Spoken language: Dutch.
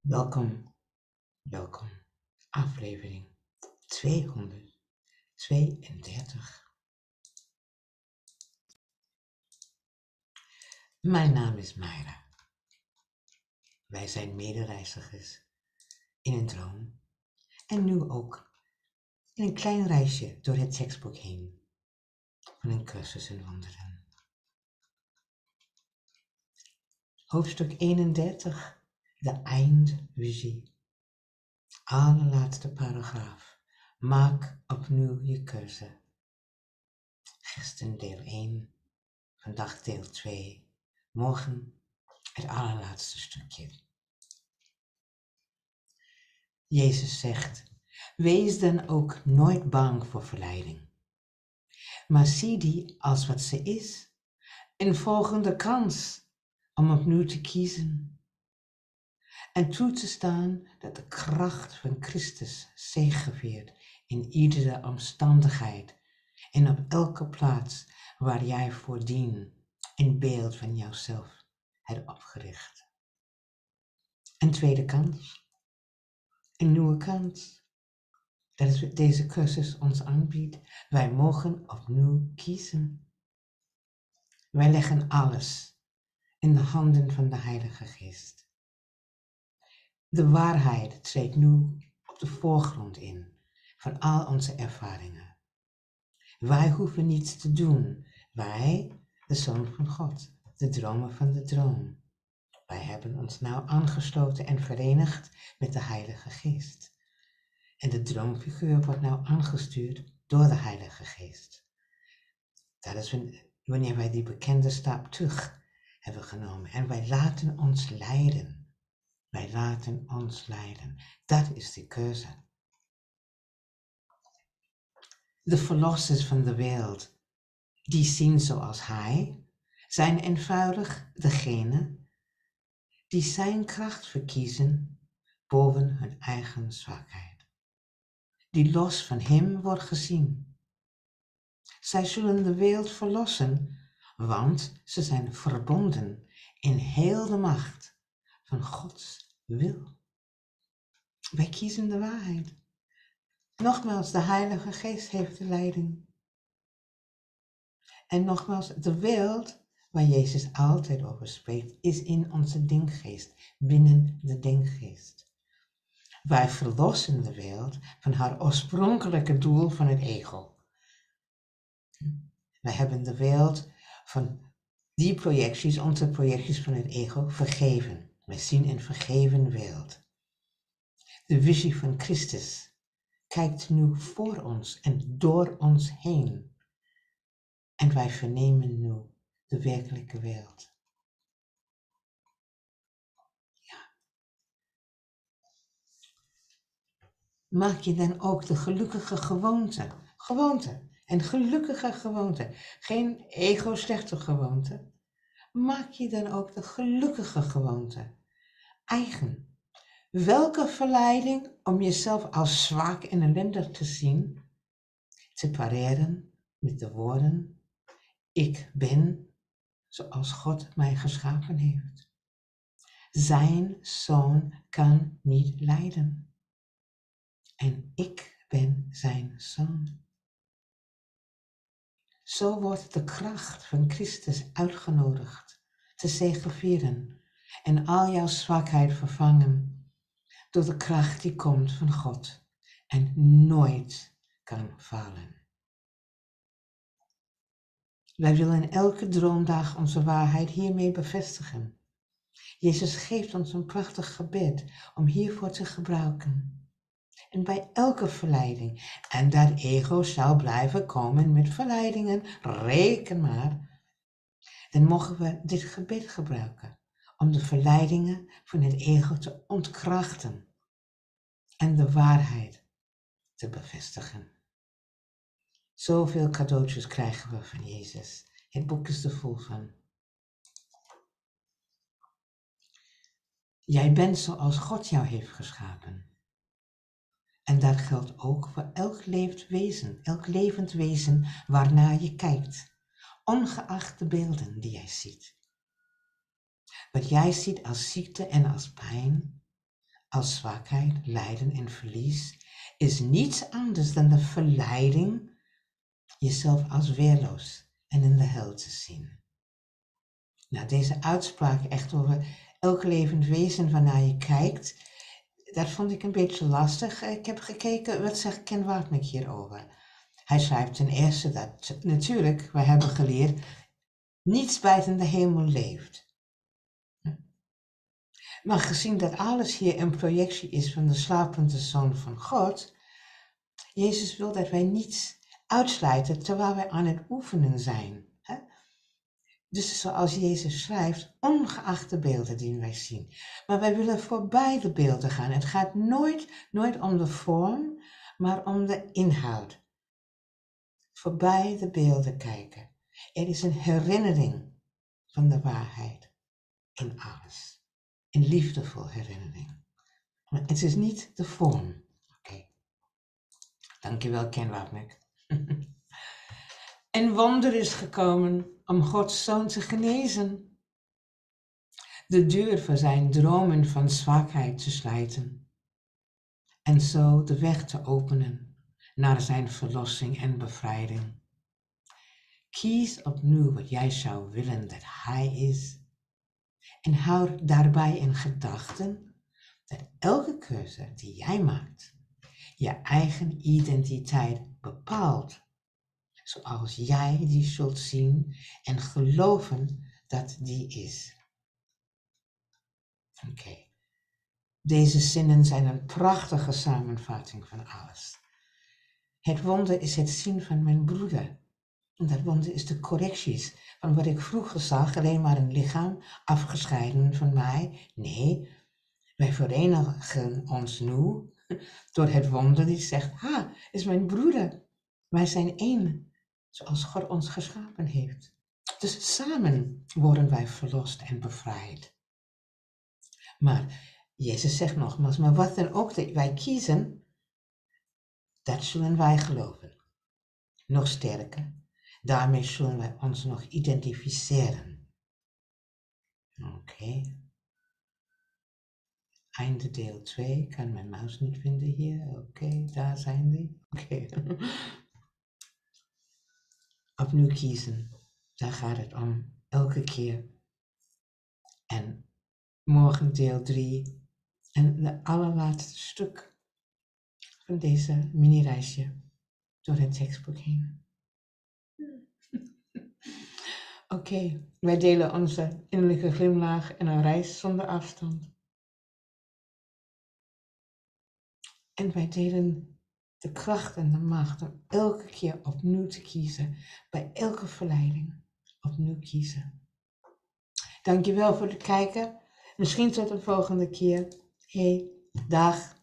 Welkom, welkom. Aflevering 232. Mijn naam is Mayra. Wij zijn medereizigers in een droom en nu ook in een klein reisje door het tekstboek heen van een cursus in wonderen. Hoofdstuk 31, de eindvisie. Allerlaatste paragraaf. Maak opnieuw je keuze. Gisteren deel 1, vandaag deel 2, morgen het allerlaatste stukje. Jezus zegt, wees dan ook nooit bang voor verleiding, maar zie die als wat ze is, een volgende kans om opnieuw te kiezen en toe te staan dat de kracht van Christus zegeviert in iedere omstandigheid en op elke plaats waar jij voordien een beeld van jouzelf hebt opgericht. Een tweede kans, een nieuwe kans. Dat is wat deze cursus ons aanbiedt. Wij mogen opnieuw kiezen. Wij leggen alles in de handen van de Heilige Geest. De waarheid treedt nu op de voorgrond in van al onze ervaringen. Wij hoeven niets te doen. Wij, de Zoon van God, de dromer van de droom. Wij hebben ons nou aangesloten en verenigd met de Heilige Geest. En de droomfiguur wordt nou aangestuurd door de Heilige Geest. Dat is wanneer wij die bekende stap terug hebben genomen. En wij laten ons leiden. Wij laten ons leiden. Dat is de keuze. De verlossers van de wereld, die zien zoals hij, zijn eenvoudig degene die zijn kracht verkiezen boven hun eigen zwakheid. Die los van hem wordt gezien. Zij zullen de wereld verlossen, want ze zijn verbonden in heel de macht van Gods wil. Wij kiezen de waarheid. Nogmaals, de Heilige Geest heeft de leiding. En nogmaals, de wereld waar Jezus altijd over spreekt, is in onze denkgeest, binnen de denkgeest. Wij verlossen de wereld van haar oorspronkelijke doel van het ego. Wij hebben de wereld van die projecties, onze projecties van het ego, vergeven. Wij zien een vergeven wereld. De visie van Christus kijkt nu voor ons en door ons heen. En wij vernemen nu de werkelijke wereld. Ja. Maak je dan ook de gelukkige gewoonte. Een gelukkige gewoonte. Geen ego-slechte gewoonte. Maak je dan ook de gelukkige gewoonte. Eigen. Welke verleiding om jezelf als zwak en ellendig te zien, te pareren met de woorden, ik ben zoals God mij geschapen heeft. Zijn zoon kan niet lijden. En ik ben zijn zoon. Zo wordt de kracht van Christus uitgenodigd te zegevieren en al jouw zwakheid vervangen door de kracht die komt van God en nooit kan falen. Wij willen elke droomdag onze waarheid hiermee bevestigen. Jezus geeft ons een prachtig gebed om hiervoor te gebruiken. En bij elke verleiding, en dat ego zal blijven komen met verleidingen, reken maar, dan mogen we dit gebed gebruiken om de verleidingen van het ego te ontkrachten en de waarheid te bevestigen. Zoveel cadeautjes krijgen we van Jezus. Het boek is er vol van. Jij bent zoals God jou heeft geschapen. En dat geldt ook voor elk levend wezen waarnaar je kijkt, ongeacht de beelden die jij ziet. Wat jij ziet als ziekte en als pijn, als zwakheid, lijden en verlies is niets anders dan de verleiding jezelf als weerloos en in de hel te zien. Nou, deze uitspraak echt over elk levend wezen waarnaar je kijkt, dat vond ik een beetje lastig. Ik heb gekeken, wat zegt Ken Wapnick hierover? Hij schrijft ten eerste dat natuurlijk, we hebben geleerd, niets buiten de hemel leeft. Maar gezien dat alles hier een projectie is van de slapende Zoon van God, Jezus wil dat wij niets uitsluiten terwijl wij aan het oefenen zijn. Hè? Dus zoals Jezus schrijft, ongeacht de beelden die wij zien. Maar wij willen voorbij de beelden gaan. Het gaat nooit om de vorm, maar om de inhoud. Voorbij de beelden kijken. Er is een herinnering van de waarheid in alles. Een liefdevol herinnering. Maar het is niet de vorm. Oké. Dankjewel, Ken Wapnick. Een wonder is gekomen om Gods Zoon te genezen. De deur voor zijn dromen van zwakheid te sluiten. En zo de weg te openen naar zijn verlossing en bevrijding. Kies opnieuw wat jij zou willen dat hij is. En houd daarbij in gedachten dat elke keuze die jij maakt, je eigen identiteit bepaalt. Zoals jij die zult zien en geloven dat die is. Oké. Deze zinnen zijn een prachtige samenvatting van alles. Het wonder is het zien van mijn broeder. En dat wonder is de correcties van wat ik vroeger zag, alleen maar een lichaam afgescheiden van mij. Nee, wij verenigen ons nu door het wonder die zegt, is mijn broeder. Wij zijn één, zoals God ons geschapen heeft. Dus samen worden wij verlost en bevrijd. Maar Jezus zegt nogmaals, maar wat dan ook dat wij kiezen, dat zullen wij geloven. Nog sterker, daarmee zullen wij ons nog identificeren. Oké. Einde deel 2, ik kan mijn muis niet vinden hier. Oké, daar zijn die. Oké. Opnieuw kiezen, daar gaat het om, elke keer. En morgen deel 3 en de allerlaatste stuk van deze mini-reisje door het tekstboek heen. Oké, wij delen onze innerlijke glimlach en een reis zonder afstand. En wij delen de kracht en de macht om elke keer opnieuw te kiezen, bij elke verleiding opnieuw kiezen. Dankjewel voor het kijken. Misschien tot de volgende keer. Hey, dag.